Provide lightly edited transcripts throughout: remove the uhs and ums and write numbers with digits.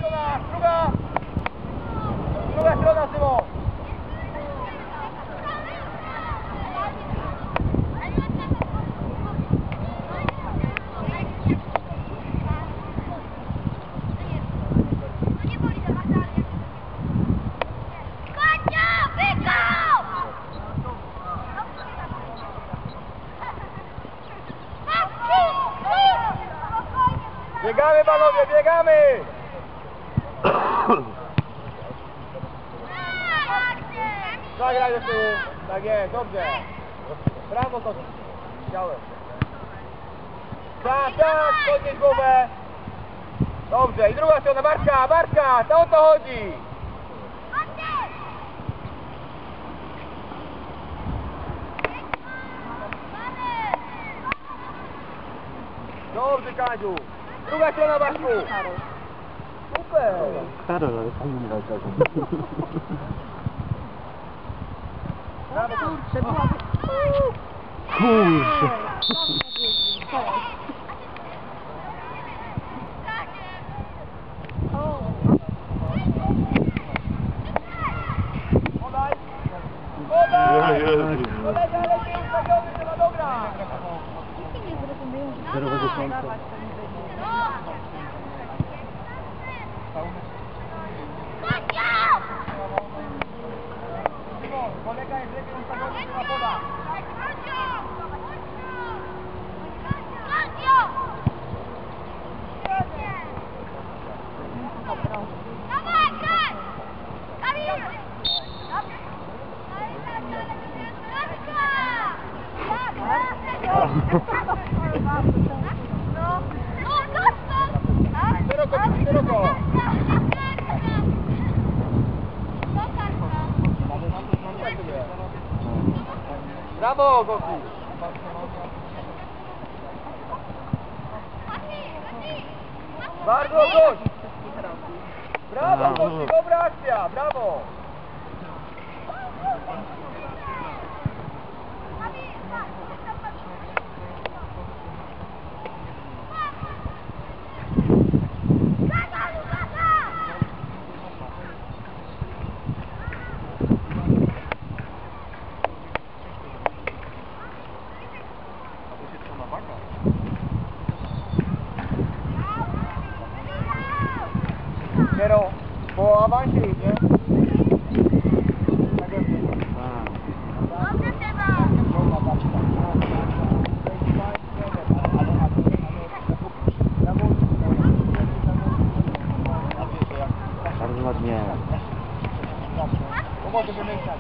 strona, druga strona, Szymon. Biegamy, panowie, biegamy! Zagraj do tyłu. Tak jest, dobrze. Brawo, to widziałem. Tak, podnieś głowę. Dobrze, i druga strona, Bartka, to o to chodzi. Dobrze, Kaziu. Druga strona, Bartku. Super. Karol, ale pan nie dał tego. Brawo, Kurczę, byłaby... Kurczę. podaj. Jezu. Kolega, ale nie ustawiony, trzeba dograć. Nikt nie zrozumiał, że... Zerowego słońca. Dawać to nie będzie. Kolega jest lepiej ustawiony, trzeba podać. Szeroko. Brawo, Goki! Bardzo gość! Brawo, Goki, dobra akcja, brawo! Pero po awansie już, nie? Tak jest. Bardzo ładnie. Pomoże wymyślać.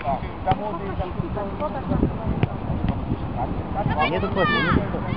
Nie dokładnie, nie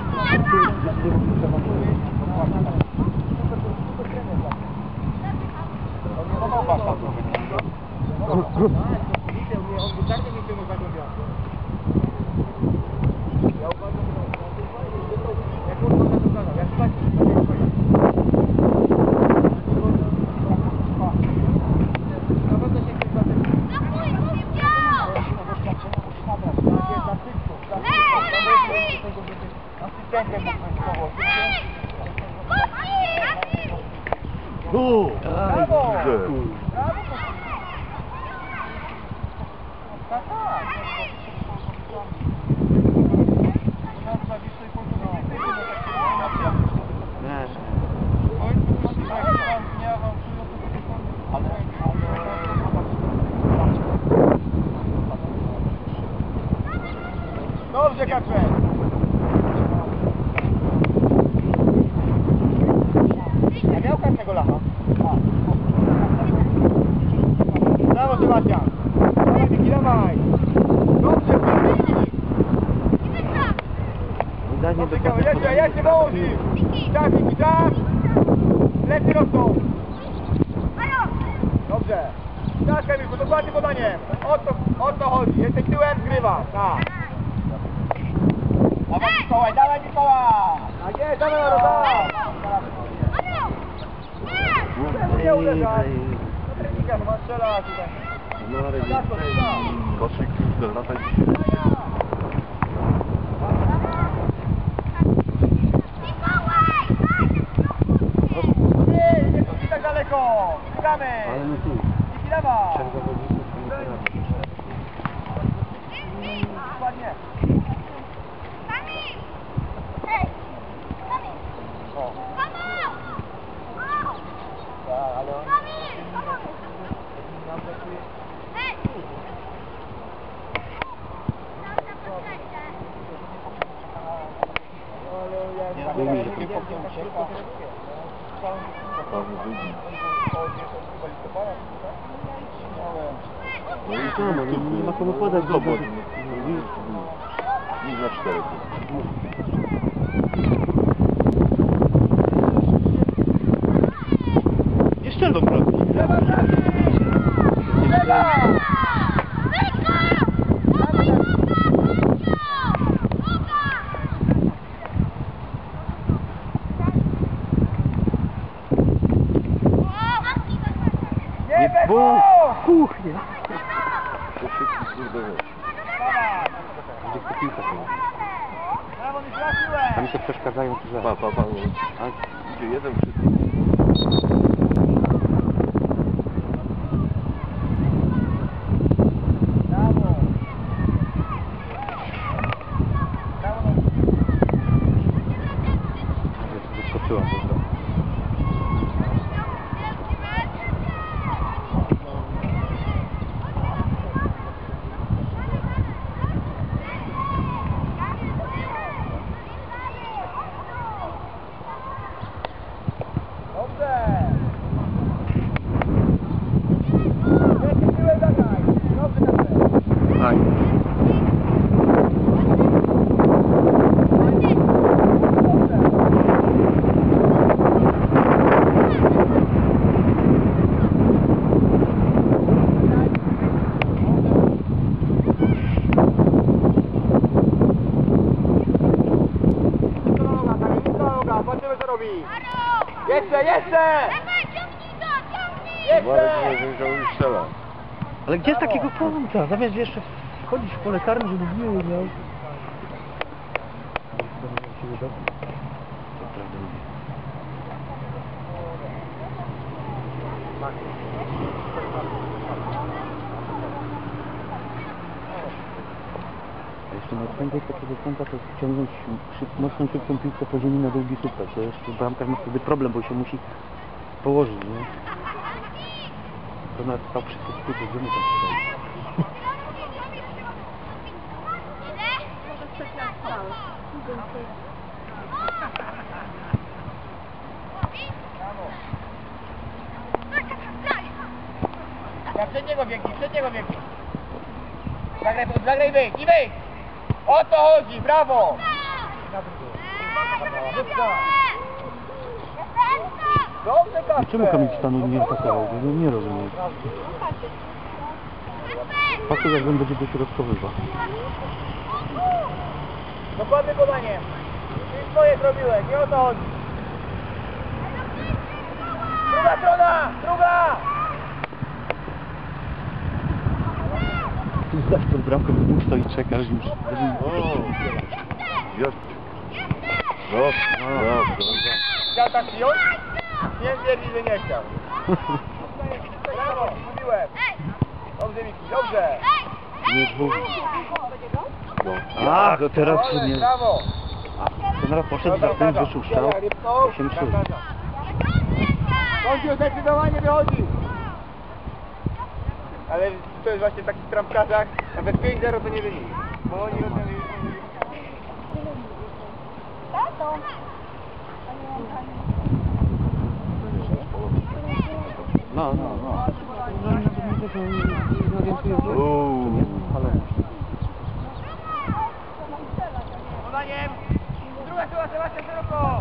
Brawo! Dobrze, Kacper! A miał kartnego lacha? Brawo, Sebastian! Dawaj, Miki, dawaj! Dobrze, Dobrze, jeszcze dołożył! Czas, Miki, czas! Lecy rosną! Dobrze! Czas, Kamilku, dokładnie podanie! O to chodzi, jesteś tyłem, zgrywa! Tak! Dawaj, Mikołaj! Tak jest, dawaj, Rosa! Nie uderzać! Na treningach ma strzelać tutaj! Koszyk, lataj. Nie tak daleko! gramy! Ale no tu. Dziki, dawaj! Trzech zawodników to nie teraz. Ładnie. O. Tak, ale on... No i co, no nie ma komu podać. Zobacz. Nic na 4. Nie strzelą prawda. Nie, Bo Beko! kuchnie. To wszystkich kurde wiesz. Gdzie chce piłka to? Brawo, mi trafiłem! A mi to przeszkadzają ci, że... Pa. A Idzie jeden wszystkich. Brawo! Brawo, wyskoczyłam po prostu. Dobrze! Wiecie, piłę zagraj! Dobrze, dobrze! Fajnie. Zobaczymy co robi! Jeszcze! Marek nie Jeszcze! wiedział już strzela. Ale gdzie jest takiego kąta? Zamiast jeszcze wchodzić w pole karne, żeby biły miał. To prawda lubię. A jeszcze najprędzej takiego kąta to wciągnąć mocną szybką piłkę po ziemi na długi słupek. To jeszcze bramkarz ma wtedy problem, bo się musi położyć, nie? To nawet stał przy słupku, to gdzie mu tam stoi? Ja przedniego biegnij! Zagraj wyjdź i wyjdź! O to chodzi, brawo! Dobrze, I Kasper! czemu Kamil stanu nie atakował? Bo nie rozumiem. Patrzę, jak on będzie dośrodkowywał. Dokładne podanie! Ty swoje zrobiłeś, nie o to chodzi! Druga strona! Druga! Tu zawsze pod bramką dwóch stoi i czekasz już. O! Jest. No. Chciał tak wziąć? Nie twierdzi, że nie chciał. Brawo, mówiłem. Dobrze, Miki, dobrze. Nie dwóch. No. A, to teraz Ole, nie... brawo. Ten raz poszedł za tym, wyszuszczał. 8-3. Kończył, zdecydowanie wychodzi. Ale to jest właśnie w takich trampkarzach, nawet 5-0 to nie wynik. Bo oni rozumieją. Tato! No. Ale... Podaniem. Druga strona, Sebastian szeroko.